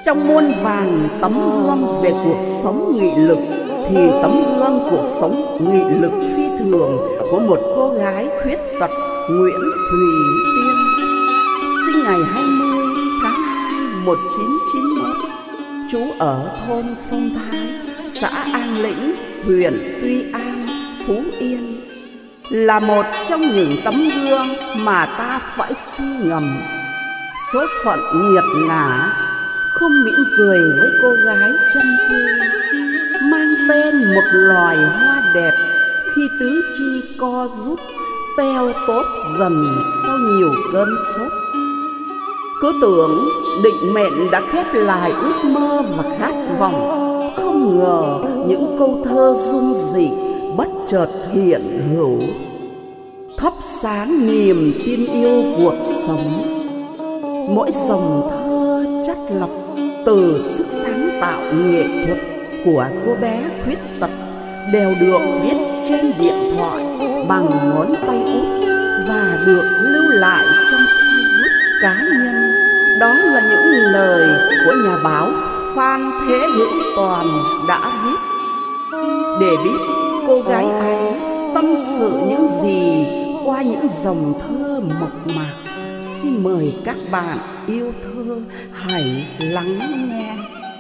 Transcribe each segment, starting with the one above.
Trong muôn vàn tấm gương về cuộc sống nghị lực thì tấm gương cuộc sống nghị lực phi thường của một cô gái khuyết tật Nguyễn Thùy Tiên, sinh ngày 20 tháng 2 1991, trú ở thôn Phong Thái, xã An Lĩnh, huyện Tuy An, Phú Yên, là một trong những tấm gương mà ta phải suy ngẫm số phận nghiệt ngã không mỉm cười với cô gái chân quê mang tên một loài hoa đẹp khi tứ chi co rút teo tóp dần sau nhiều cơn sốt. Cứ tưởng định mệnh đã khép lại ước mơ và khát vọng, không ngờ những câu thơ dung dị bất chợt hiện hữu, thắp sáng niềm tin yêu cuộc sống. Mỗi dòng thơ chắt lọc từ sức sáng tạo nghệ thuật của cô bé khuyết tật đều được viết trên điện thoại bằng ngón tay út và được lưu lại trong Facebook cá nhân. Đó là những lời của nhà báo Phan Thế Hữu Toàn đã viết. Để biết cô gái ấy tâm sự những gì qua những dòng thơ mộc mạc, xin mời các bạn yêu thơ hãy lắng nghe.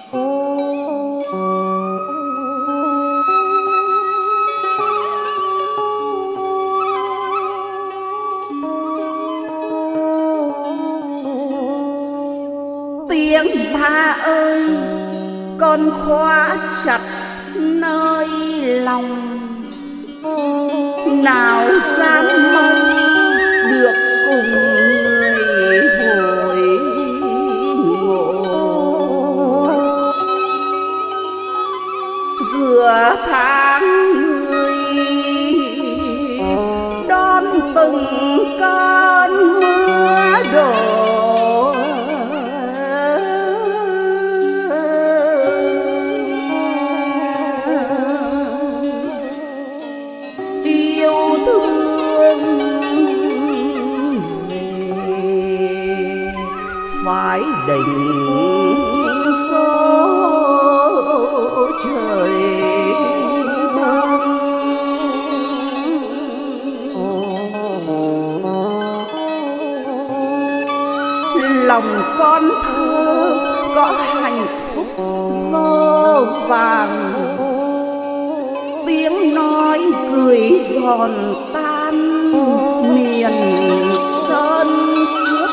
Tiếng ba ơi, con khóa chặt nơi lòng, nào dám mong được cùng người hồi ngộ. Giữa tháng người đón từng cơn mưa đổ, yêu thương về phải định số trời ban. Lòng con thơ có hạnh phúc vô vàn, tiếng nói cười giòn tan miền sơn cước.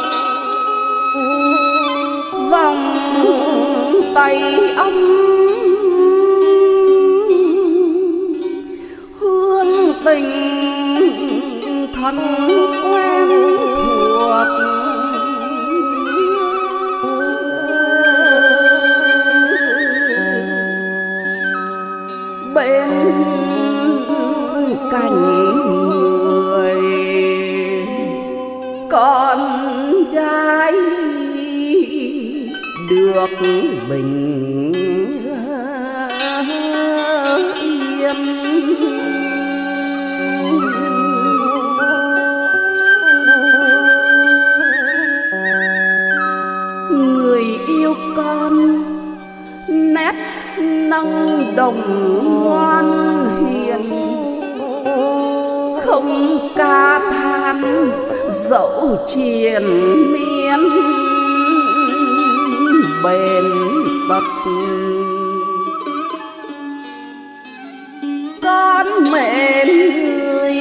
Vòng tay ông hương tình thân quen thuộc, bên cạnh người con gái được bình yên. Người yêu con nét năng đồng ngoan hiền, không ca than dẫu triền miên bền tật. Con mến người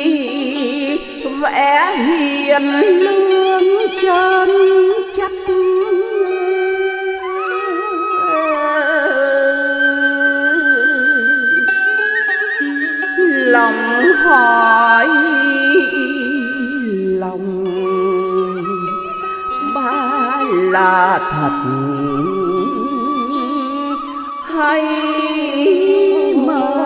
vẽ hiền lương chân chất, lòng hỏi lòng ba là thật hay mơ.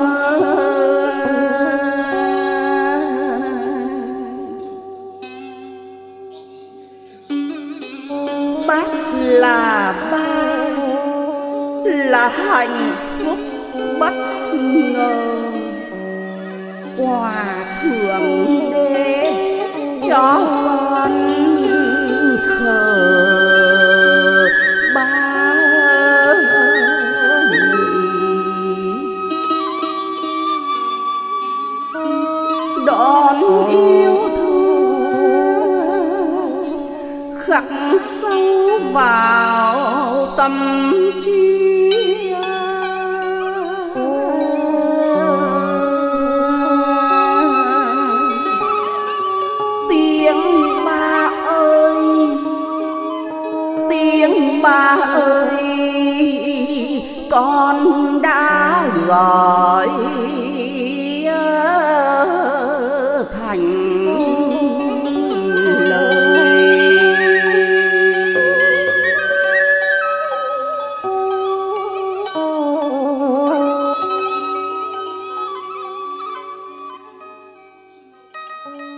Bác là ba, là hạnh phúc bất ngờ, quà thượng đế cho con khờ ba khắc sâu vào tâm trí. Tiếng ba ơi, tiếng ba ơi, con đã gọi thành lời.